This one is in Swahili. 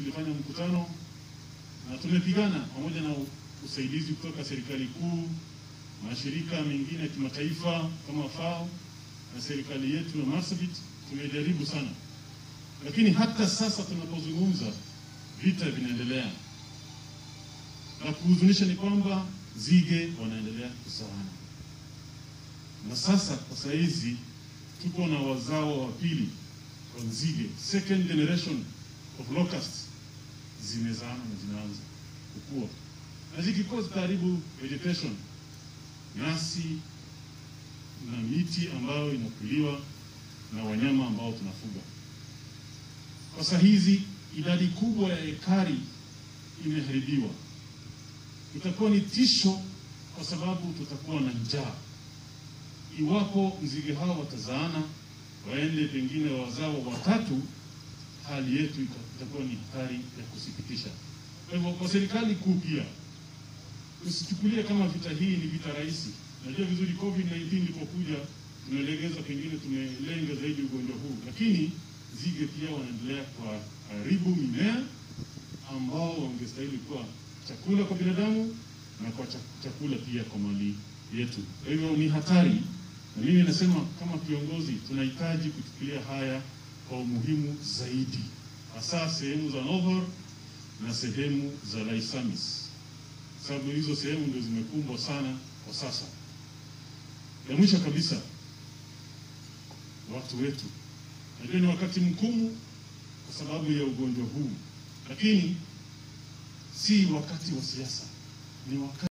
tulifanya mkutano na tumepigana pamoja na usaidizi kutoka serikali kuu, mashirika mengine ya kimataifa kama FAO na serikali yetu ya Marsabit. Tumejaribu sana, lakini hata sasa tunapozungumza vita vinaendelea, na kuhuzunisha ni kwamba nzige wanaendelea kuzaana. Na sasa kwa saizi tuko na wazao wa pili wa nzige, second generation of locusts zimezaana na zinaanza kukua, na zikikuwa zitaharibu vegetation, nyasi na miti ambayo inakuliwa na wanyama ambao tunafuga. Kwa sasa hizi idadi kubwa ya ekari imeharibiwa. Itakuwa ni tisho kwa sababu tutakuwa na njaa. Iwapo nzige hao watazaana waende pengine wazao watatu, hali yetu itakuwa ni hatari ya kusikitisha. Kwa hivyo kwa serikali kuu pia, tusichukulie kama vita hii ni vita rahisi. Najua vizuri COVID-19 ilipokuja tumelegeza, pengine tumelenga zaidi ugonjwa huu, lakini nzige pia wanaendelea kwa karibu mimea ambao wangestahili kuwa chakula kwa binadamu na kwa chakula pia kwa mali yetu. Kwa hivyo ni hatari, na mimi nasema kama kiongozi tunahitaji kuchukulia haya kwa umuhimu zaidi, hasa sehemu za Novhor na sehemu za Laisamis, sababu hizo sehemu ndio zimekumbwa sana kwa sasa. Ya mwisho kabisa, watu wetu, najua ni wakati mgumu kwa sababu ya ugonjwa huu, lakini si wakati wa siasa, ni wakati